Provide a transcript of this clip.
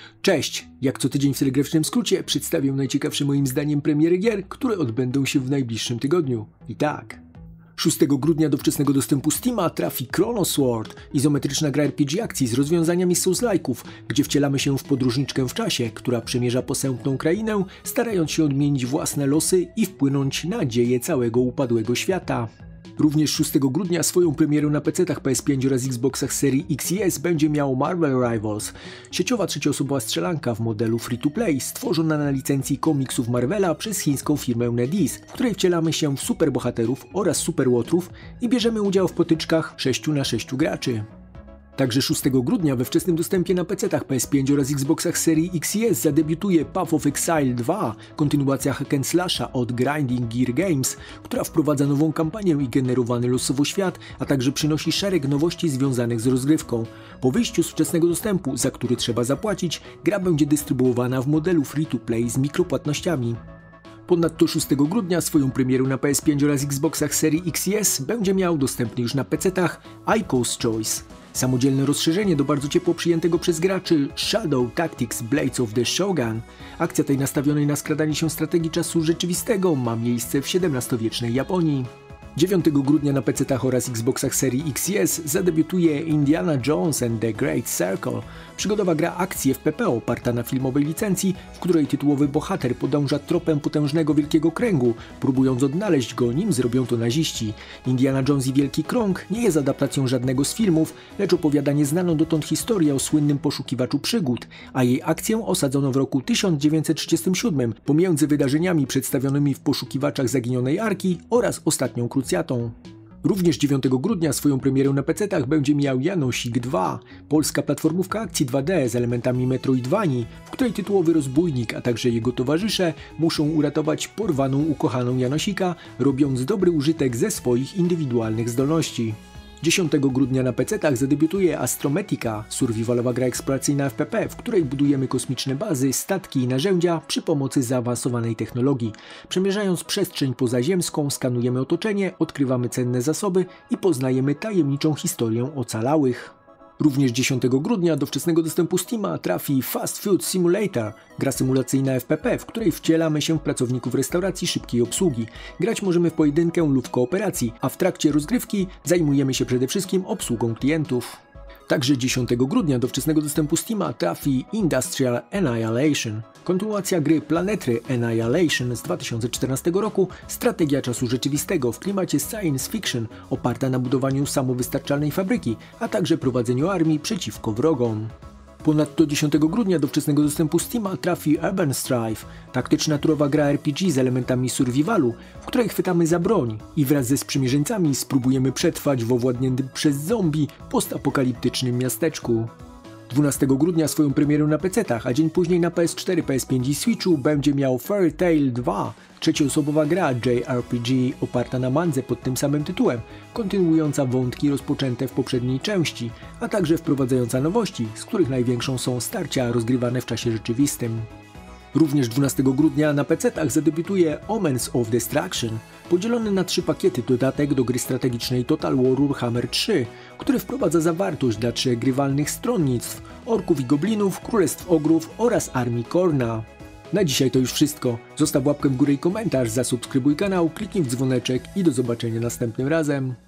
Cześć! Jak co tydzień w telegraficznym skrócie przedstawię najciekawsze moim zdaniem premiery gier, które odbędą się w najbliższym tygodniu. I tak. 6 grudnia do wczesnego dostępu Steama trafi Chrono Sword, izometryczna gra RPG akcji z rozwiązaniami Souls-like'ów, gdzie wcielamy się w podróżniczkę w czasie, która przemierza posępną krainę, starając się odmienić własne losy i wpłynąć na dzieje całego upadłego świata. Również 6 grudnia swoją premierę na PC-tach PS5 oraz Xboxach serii X i S będzie miał Marvel Rivals, sieciowa trzecioosobowa strzelanka w modelu free-to-play stworzona na licencji komiksów Marvela przez chińską firmę NetEase, w której wcielamy się w superbohaterów oraz superłotrów i bierzemy udział w potyczkach 6 na 6 graczy. Także 6 grudnia we wczesnym dostępie na PC-tach PS5 oraz Xboxach serii X i S zadebiutuje Path of Exile 2, kontynuacja hack and slasha od Grinding Gear Games, która wprowadza nową kampanię i generowany losowo świat, a także przynosi szereg nowości związanych z rozgrywką. Po wyjściu z wczesnego dostępu, za który trzeba zapłacić, gra będzie dystrybuowana w modelu free-to-play z mikropłatnościami. Ponadto 6 grudnia swoją premierę na PS5 oraz Xboxach serii X i S będzie miał dostępny już na PC-tach Ico's Choice. Samodzielne rozszerzenie do bardzo ciepło przyjętego przez graczy Shadow Tactics Blades of the Shogun. Akcja tej nastawionej na skradanie się strategii czasu rzeczywistego ma miejsce w XVII-wiecznej Japonii. 9 grudnia na PC-tach oraz Xboxach serii X i S zadebiutuje Indiana Jones and the Great Circle, przygodowa gra akcji FPP oparta na filmowej licencji, w której tytułowy bohater podąża tropem potężnego Wielkiego Kręgu, próbując odnaleźć go, nim zrobią to naziści. Indiana Jones i Wielki Krąg nie jest adaptacją żadnego z filmów, lecz opowiada nieznaną dotąd historię o słynnym poszukiwaczu przygód, a jej akcję osadzono w roku 1937 pomiędzy wydarzeniami przedstawionymi w Poszukiwaczach Zaginionej Arki oraz Ostatnią Krucjatą. Również 9 grudnia swoją premierę na PC-tach będzie miał Janosik 2, polska platformówka akcji 2D z elementami Metroidvanii, w której tytułowy rozbójnik, a także jego towarzysze muszą uratować porwaną ukochaną Janosika, robiąc dobry użytek ze swoich indywidualnych zdolności. 10 grudnia na PC-tach zadebiutuje Astrometica, survivalowa gra eksploracyjna FPP, w której budujemy kosmiczne bazy, statki i narzędzia przy pomocy zaawansowanej technologii. Przemierzając przestrzeń pozaziemską, skanujemy otoczenie, odkrywamy cenne zasoby i poznajemy tajemniczą historię ocalałych. Również 10 grudnia do wczesnego dostępu Steama trafi Fast Food Simulator, gra symulacyjna FPP, w której wcielamy się w pracowników restauracji szybkiej obsługi. Grać możemy w pojedynkę lub w kooperacji, a w trakcie rozgrywki zajmujemy się przede wszystkim obsługą klientów. Także 10 grudnia do wczesnego dostępu Steama trafi Industrial Annihilation, kontynuacja gry Planetary Annihilation z 2014 roku, strategia czasu rzeczywistego w klimacie science fiction oparta na budowaniu samowystarczalnej fabryki, a także prowadzeniu armii przeciwko wrogom. Ponadto 10 grudnia do wczesnego dostępu Steama trafi Urban Strife, taktyczna turowa gra RPG z elementami survivalu, w której chwytamy za broń i wraz ze sprzymierzeńcami spróbujemy przetrwać w owładniętym przez zombie postapokaliptycznym miasteczku. 12 grudnia swoją premierę na PC-tach, a dzień później na PS4, PS5 i Switchu będzie miał Fairy Tail 2, trzecioosobowa gra JRPG oparta na mandze pod tym samym tytułem, kontynuująca wątki rozpoczęte w poprzedniej części, a także wprowadzająca nowości, z których największą są starcia rozgrywane w czasie rzeczywistym. Również 12 grudnia na PC-tach zadebiutuje Omens of Destruction, podzielony na 3 pakiety dodatek do gry strategicznej Total War Warhammer 3, który wprowadza zawartość dla 3 grywalnych stronnictw, orków i goblinów, królestw ogrów oraz armii Khorna. Na dzisiaj to już wszystko. Zostaw łapkę w górę i komentarz, zasubskrybuj kanał, kliknij w dzwoneczek i do zobaczenia następnym razem.